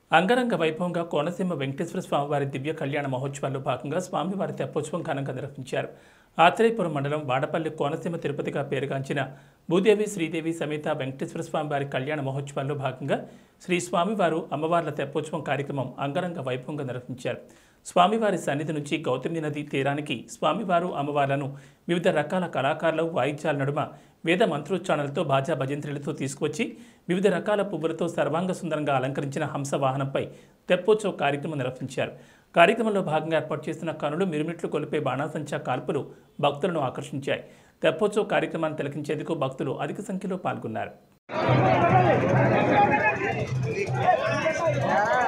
అంగరంగ వైభవంగా కోనసీమ వెంకటేశ్వర స్వామివారి దివ్య కళ్యాణ మహోత్సవాల్లో భాగంగా స్వామివారి తెప్పోత్సవం ఘనంగా నిర్వహించారు. ఆత్రేయపురం మండలం వాడపల్లి కోనసీమ తిరుపతిగా పేరుగాంచిన భూదేవి శ్రీదేవి సమేత వెంకటేశ్వర స్వామివారి కళ్యాణ మహోత్సవాల్లో భాగంగా శ్రీ స్వామివారు అమ్మవార్ల తెప్పోత్సవం కార్యక్రమం అంగరంగ వైభవంగా నిర్వహించారు. స్వామివారి సన్నిధి నుంచి గౌతమి నది తీరానికి స్వామివారు అమ్మవార్లను వివిధ రకాల కళాకారులు వాయిద్యాల నడుమ వేద మంత్రోచ్చారణలతో బాజా భజంత్రులతో తీసుకువచ్చి వివిధ రకాల పువ్వులతో సర్వాంగ సుందరంగా అలంకరించిన హంస వాహనంపై తెప్పోత్సవ కార్యక్రమం నిర్వహించారు. కార్యక్రమంలో భాగంగా ఏర్పాటు చేసిన కనులు మిరుమిట్లు కొలిపే బాణాసంచా కాల్పులు భక్తులను ఆకర్షించాయి. తెప్పోత్సవ కార్యక్రమాన్ని తిలకించేందుకు భక్తులు అధిక సంఖ్యలో పాల్గొన్నారు.